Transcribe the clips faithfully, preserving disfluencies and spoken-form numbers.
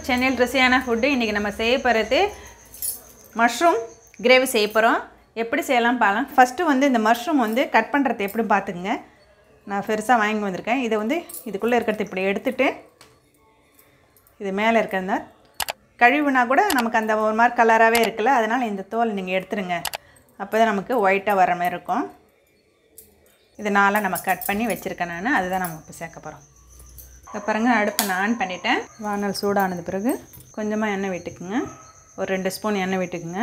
Chennayil Rusiyana food. இன்னைக்கு நம்ம செய்ய போறது mushroom gravy செய்ய போறோம். எப்படி செய்யலாம் பாக்கலாம். ஃபர்ஸ்ட் வந்து இந்த mushroom வந்து கட் பண்றது எப்படி பாத்துங்க. நான் பெருசா வாங்கி வந்திருக்கேன். இத வந்து இதுக்குள்ள இருக்கிறது இப்படி எடுத்துட்டு இது மேல இருக்கறத கழுவினா கூட நமக்கு அந்த ஒரு மாதிரி கலராவே இருக்குல. அதனால இந்த தோல் நீங்க எடுத்துருங்க. அப்பதான் நமக்கு ஒயிட்டா வர மாதிரி இருக்கும். இது நாலா நம்ம கட் பண்ணி வச்சிருக்கேன் நான். அதுதான் நம்ம இப்ப சேர்க்க போறோம். இப்ப பாருங்க அடுப்பை நான் ஆன் பண்ணிட்டேன். வானல் சூடானது பிறகு கொஞ்சமா எண்ணெய் விட்டுக்குங்க. ஒரு ரெண்டு ஸ்பூன் எண்ணெய் விட்டுக்குங்க.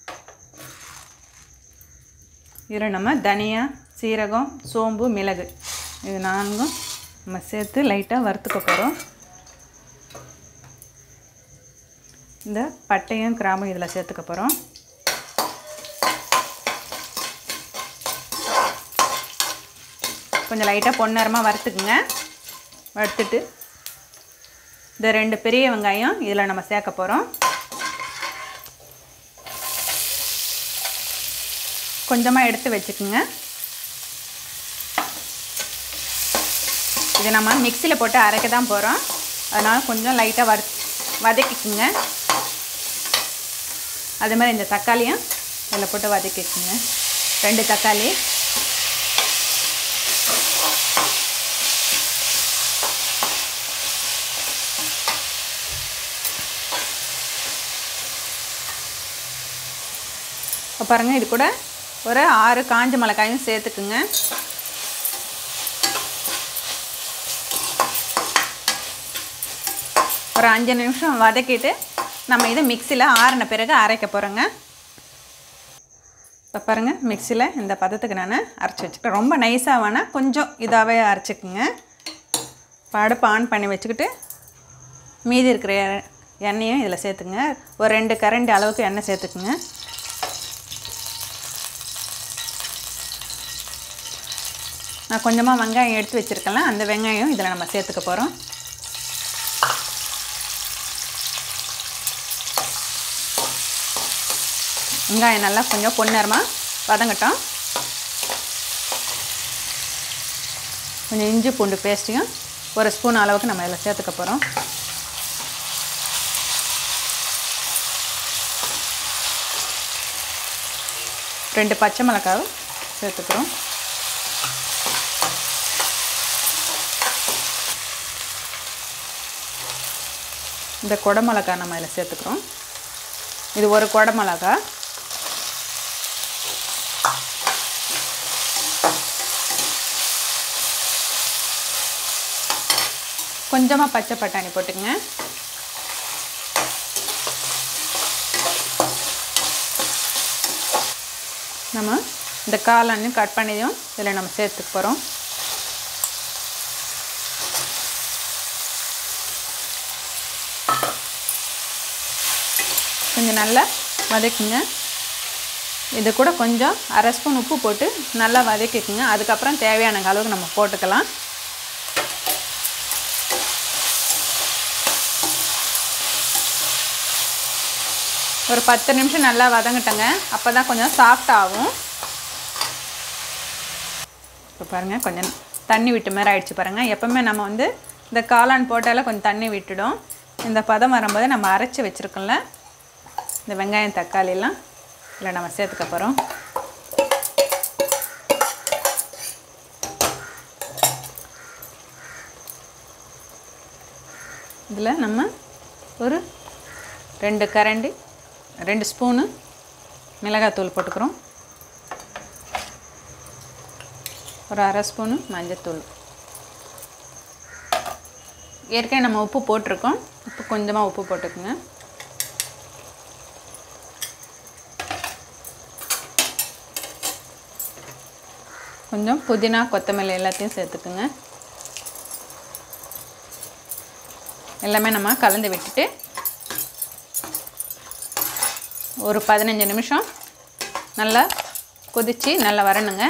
இதுல நம்ம தனியா, சீரகம், சோம்பு, மிளகு இது நான்கும் நம்ம சேர்த்து லைட்டா வறுத்துக்க போறோம். இந்த பட்டையும் கிராம்பும் இதல சேர்த்துக்க போறோம். கொஞ்சம் லைட்டா பொன்னரமா வறுத்துக்குங்க. வறுத்துட்டு இந்த ரெண்டு பெரிய வெங்காயம் இதல நம்ம சேர்க்க போறோம். கொஞ்சமா எடுத்து வெச்சுக்குங்க. இத நம்ம மிக்ஸில போட்டு அரைக்க தான் போறோம். அதனால கொஞ்சம் லைட்டா வதக்கிக்குங்க. அதே மாதிரி இந்த தக்காளியும் இதல போட்டு வதக்கிக்குங்க. ரெண்டு தக்காளி பாருங்க இது கூட ஒரு ஆறு காஞ்ச மிளகாயும் சேர்த்துக்குங்க. ஒரு அஞ்சு நிமிஷம் வதக்கிட்டு நம்ம இத மிக்ஸில ஆறன பிறகு அரைக்க போறோங்க. இப்ப பாருங்க மிக்ஸில இந்த பதத்துக்கு நான் அரைச்சு வச்சிட்டேன். ரொம்ப நைஸா வேணா கொஞ்சம் இதாவே அரைச்சுக்குங்க. அடுப்பை ஆன் பண்ணி வச்சுக்கிட்டு மீதி இருக்கிற எண்ணெயும் இதல சேர்த்துங்க. ஒரு ரெண்டு கரண்டி அளவுக்கு எண்ணெய் சேர்த்துக்குங்க. நான் கொஞ்சமா வெங்காயம் எடுத்து வச்சிருக்கேன். அந்த வெங்காயம் இதல நம்ம சேர்த்துக்க போறோம். வெங்காயம் நல்லா கொஞ்சம் பொன்னரமா வதங்கட்டும். கொஞ்சம் இஞ்சி பூண்டு பேஸ்ட்டையும் ஒரு ஸ்பூன் அளவுக்கு நம்ம இதல சேர்த்துக்க போறோம். ரெண்டு பச்சை மிளகாய் சேர்த்துக்கிறோம். இந்த கொடை மிளகாய் நம்ம இதல சேர்த்துக்கிறோம். இது ஒரு கொடை மிளகாய். கொஞ்சமா பச்சை பட்டாணி போட்டுங்க. நம்ம இந்த காளானையும் கட் பண்ணியும் இதல நம்ம சேர்த்துக்க போறோம். கொஞ்சம் நல்லா வதக்குங்க. இது கூட கொஞ்சம் அரை ஸ்பூன் உப்பு போட்டு நல்லா வதக்கிக்குங்க. அதுக்கு அப்புறம் தேவையான அளவுக்கு நம்ம போட்டுக்கலாம். ஒரு பத்து நிமிஷம் நல்லா வதங்கட்டங்க. அப்பதான் கொஞ்சம் சாஃப்ட் ஆகும். இப்ப பாருங்க கொஞ்சம் தண்ணி விட்ட மாதிரி ஆயிடுச்சு பாருங்க. எப்பவுமே நம்ம வந்து இந்த காளான் போட்டால கொஞ்சம் தண்ணி விட்டுடும். இந்த பதம் வரும்போது நம்ம அரைச்சு வச்சிருக்கோம்ல இந்த வெங்காயம் தக்காளி எல்லாம் இல்ல நம்ம சேர்த்துக்க போறோம். இதுல நம்ம ஒரு ரெண்டு கரண்டி ரெண்டு ஸ்பூன் மிளகாய் தூள் போட்டுக்கிறோம். ஒரு அரை ஸ்பூன் மஞ்சள் தூள். ஏற்கனவே நம்ம உப்பு போட்டுருக்கோம். உப்பு கொஞ்சமா உப்பு போட்டுக்குங்க. கொஞ்சம் புதினா கொத்தமல்லி எல்லாத்தையும் சேர்த்துக்குங்க. எல்லாமே நம்ம கலந்து விட்டுட்டு ஒரு பதினஞ்சு நிமிஷம் நல்லா கொதிச்சு நல்லா வரணுங்க.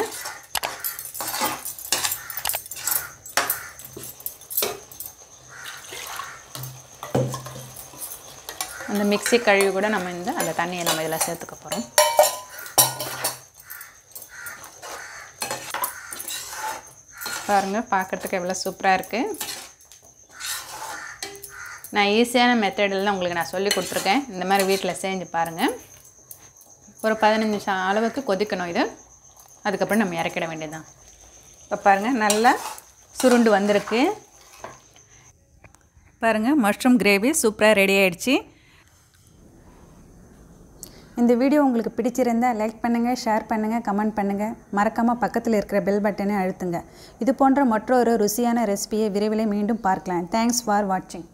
அந்த மிக்ஸி கழுவி கூட நம்ம இந்த அந்த தண்ணியை நம்ம இதல சேர்த்துக்க போறோம். பாருங்க பார்க்கிறதுக்கு எவ்வளவு சூப்பரா இருக்கு. நான் ஈஸியான மெத்தடில் உங்களுக்கு நான் சொல்லி கொடுத்துருக்கேன். இந்த மாதிரி வீட்டில் செஞ்சு பாருங்கள். ஒரு பதினஞ்சு நிமிஷம் அளவுக்கு கொதிக்கணும் இது. அதுக்கப்புறம் நம்ம இறக்கிட வேண்டியதுதான். இப்போ பாருங்கள் நல்லா சுருண்டு வந்திருக்கு. பாருங்கள் மஷ்ரூம் கிரேவி சூப்பராக ரெடி ஆகிடுச்சு. இந்த வீடியோ உங்களுக்கு பிடிச்சிருந்தால் லைக் பண்ணுங்கள், ஷேர் பண்ணுங்கள், கமெண்ட் பண்ணுங்கள். மறக்காமல் பக்கத்தில் இருக்கிற பெல் பட்டனை அழுத்துங்க. இது போன்ற மற்றொரு ருசியான ரெசிபியை விரைவில் மீண்டும் பார்க்கலாம். தேங்க்ஸ் ஃபார் வாட்சிங்.